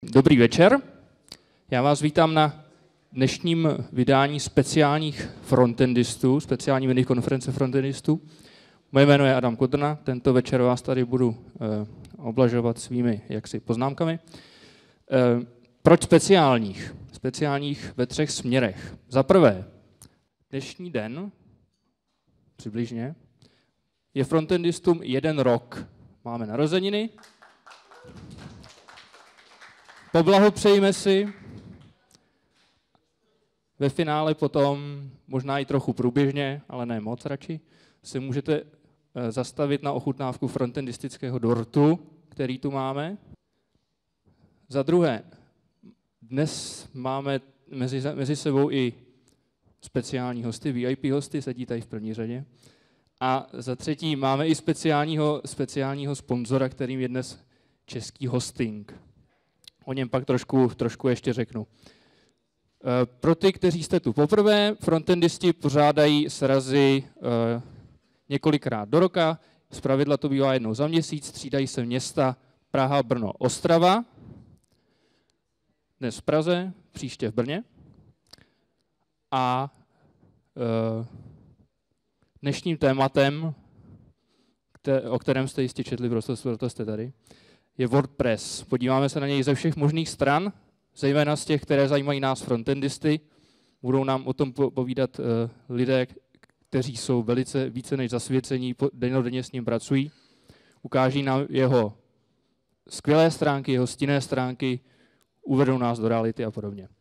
Dobrý večer, já vás vítám na dnešním vydání speciálních frontendistů, speciální minikonference frontendistů. Moje jméno je Adam Kudrna, tento večer vás tady budu oblažovat svými poznámkami. Proč speciálních? Speciálních ve 3 směrech. Za prvé, dnešní den, přibližně, je frontendistům 1 rok. Máme narozeniny. Poblahopřejme si. Ve finále potom, možná i trochu průběžně, ale ne moc radši, se můžete zastavit na ochutnávku frontendistického dortu, který tu máme. Za druhé, dnes máme mezi sebou i speciální hosty, VIP hosty, sedí tady v první řadě. A za třetí, máme i speciálního sponzora, kterým je dnes Český hosting. O něm pak trošku ještě řeknu. Pro ty, kteří jste tu poprvé, frontendisti pořádají srazy několikrát do roka, zpravidla to bývá jednou za měsíc, střídají se města Praha, Brno, Ostrava, dnes v Praze, příště v Brně. A dnešním tématem, o kterém jste jistě četli, proto jste tady, je WordPress. Podíváme se na něj ze všech možných stran, zejména z těch, které zajímají nás frontendisty. Budou nám o tom povídat lidé, kteří jsou více než zasvěcení, dennodenně s ním pracují. Ukáží nám jeho skvělé stránky, jeho stinné stránky, uvedou nás do reality a podobně.